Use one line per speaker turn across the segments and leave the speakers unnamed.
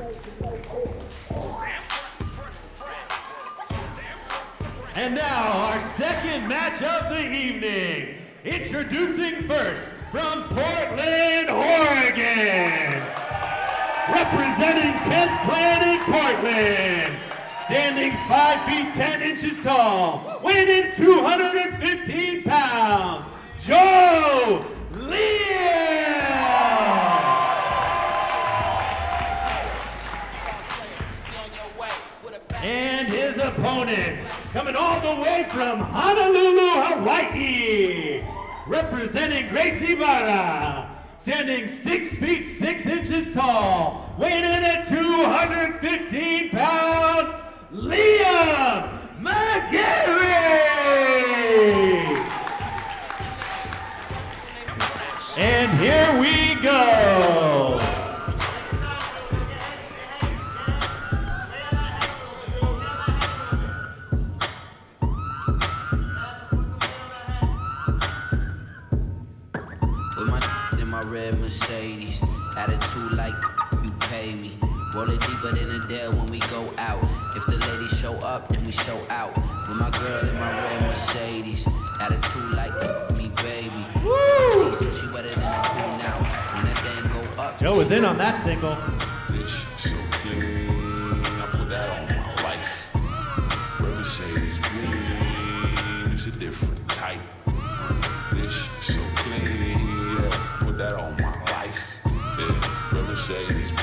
And now our second match of the evening. Introducing first from Portland, Oregon. Representing 10th Planet Portland. Standing 5 feet 10 inches tall, weighing in 215 pounds, Joe Leal! And his opponent, coming all the way from Honolulu, Hawaii, representing Gracie Barra, standing 6 feet 6 inches tall, weighing in at 215 pounds, Leal McGeary! And here we go.
With my in my red Mercedes, attitude like you pay me. Roll it deeper than a dare when we go out. If the ladies show up, then we show out. With my girl in my red Mercedes, attitude like me, baby.
Woo!
See, so she wetter than a pool now. When that thing go up,
Joe was in on that single.
This so clean, I put that on my life. Red Mercedes green, it's a different type. This so clean, yeah, put that on my life. Yeah, Red Mercedes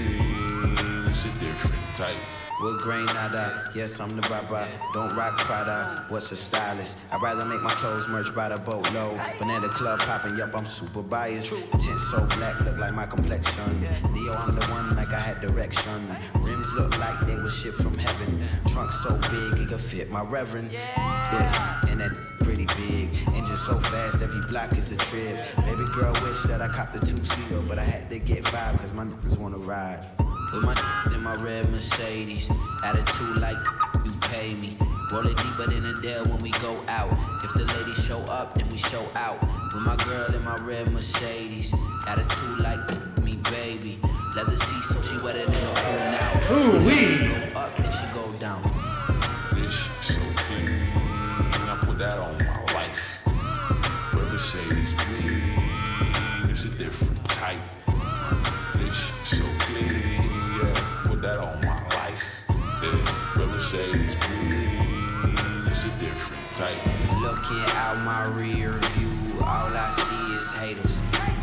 green, it's a different type.
Wood grain nada, yes I'm the baba. Don't rock Prada, what's a stylist? I'd rather make my clothes merch by the boatload. Banana club popping, yup, I'm super biased. Tint so black, look like my complexion. Leo, I'm the one like I had direction. Rims look like they was shipped from heaven. Trunk so big, it could fit my reverend. Yeah, and that pretty big. Engine so fast, every block is a trip. Baby girl wish that I copped the 2-seater, but I had to get 5 cause my niggas wanna ride. With my in my red Mercedes, attitude like you pay me. Roll it deeper than a dare when we go out. If the ladies show up, then we show out. With my girl in my red Mercedes, attitude like me, baby. Leather seats, so she wetter than a pool now.
Ooh, we
go up, then she go down.
This so clean, I put that on my life. Red Mercedes green, it's a different type. This so clean, yeah, put that on my life. Yeah, Red Mercedes green, it's a different type.
Looking out my rear view, all I see is haters.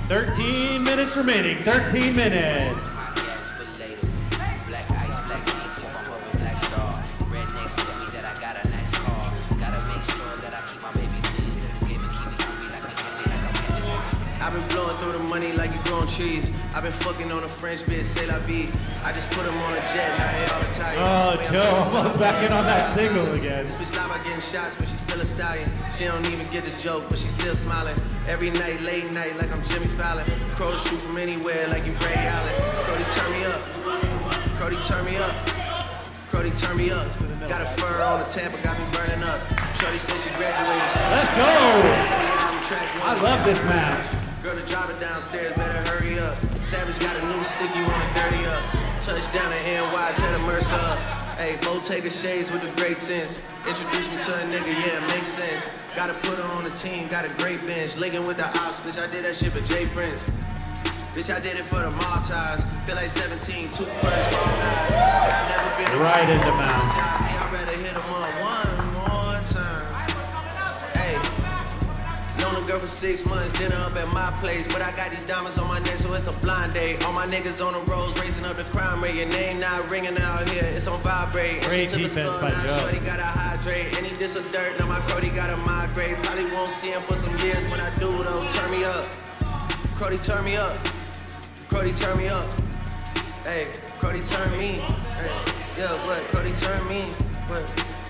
13 minutes remaining, 13 minutes.
My gas for later. Black ice, black seats, so I'm up a black star. Rednecks tell me that I got a nice car. Gotta make sure that I keep my baby clean. This game and keep me hungry like it's Monday, like I'm Monday.
I've been blowing through the money like you growing trees. I've been fucking on a French bitch, c'est la vie. I just put them on a jet, now they all Italian.
Oh, Joe almost back in on that single again.
This bitch lie about getting shots, but she's still a stallion. She don't even get the joke, but she's still smiling. Every night, late night, like I'm Jimmy Fallon. Crows shoot from anywhere, like you Ray Allen. Cody, turn me up. Cody, turn me up. Cody, turn me up. Got a fur on the Tampa, got me burning up. Shorty said she graduated.
Let's go! I love this match.
Girl, the driver downstairs, better hurry up. Savage got a new stick, you wanna dirty up. Touchdown to NY, tell the Mercer up. Hey, Bo take the shades with the great sense. Introduce me to a nigga, yeah, it makes sense. Gotta put her on the team, got a great bench. Linking with the ops, bitch, I did that shit for Jay Prince. Bitch, I did it for the Maltese. Feel like 17, 2 birds, fall guys. But I never been
right in the mouth.
I'd rather hit him on one more time. Hey, known a girl for 6 months, dinner up at my place. But I got these diamonds on my neck, so it's a blind date. All my niggas on the roads, raising up the crime rate. Your name not ringing out here, it's on vibrate.
Great defense by Joe.
Shorty gotta hydrate, and he did some dirt, now my Cody gotta migrate. Probably won't see him for some years. When I do though, turn me up. Cody, turn me up. Cody, turn me up. Hey, Cody, turn me. Hey, yeah, what? Cody, turn me. What?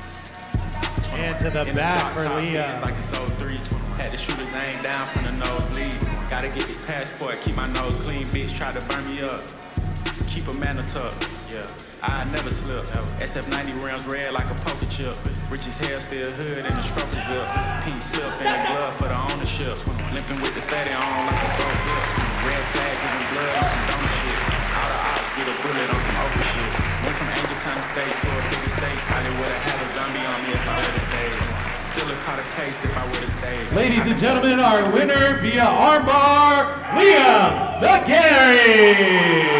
And to the back for Leal.
Like it's 03. Had the shooters aim down from the nosebleeds. Gotta get this passport, keep my nose clean. Bitch try to burn me up. Keep a man tuck. Yeah, I never slip. SF90 rounds red like a poker chip. Rich as hell, still hood in the struggle grip. Pink slip in the glove for the ownership. Limping with the 30 on like a broke hip. Red flag giving blood on some dumb shit. All the ops get a bullet on some mistake. Probably would've had a zombie on me if I would've stayed. Still have caught a case if I would've stayed.
Ladies and gentlemen, our winner via armbar, Leal McGeary.